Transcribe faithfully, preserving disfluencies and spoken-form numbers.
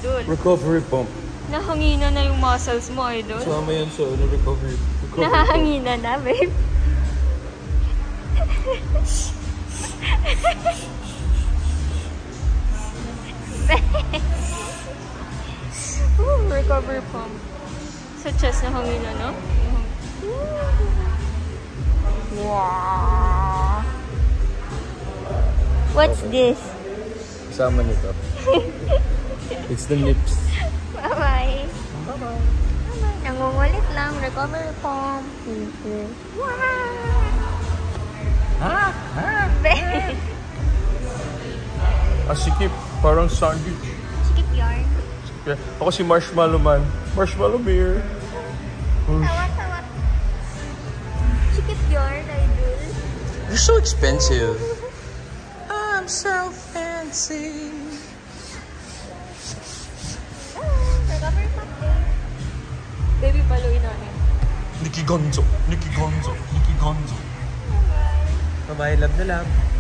idol. Recovery pump. Nahangina na yung muscles mo, idol. Sama yan sa ano, recovery. recovery Nahangina na, babe. Ooh, recovery pump. Sa chest nahangina, no? Wow. What's this? Kasama nito. It's the nips. Bye-bye. Bye-bye. Nangungulit lang. Recovery pump. Wow! Ha? Ha? Ah, sikip. Parang sandwich. Sikip yarn. Yeah. Ako si Marshmallow Man. Marshmallow Bear. Tawa-tawa. Sikip yarn, idol. You're so expensive. I'm so fancy. Recovery pump eh. Baby, paluin namin. Nikki Gonzo. Nikki Gonzo. Nikki Gonzo. Bye-bye. Bye-bye. Love na love.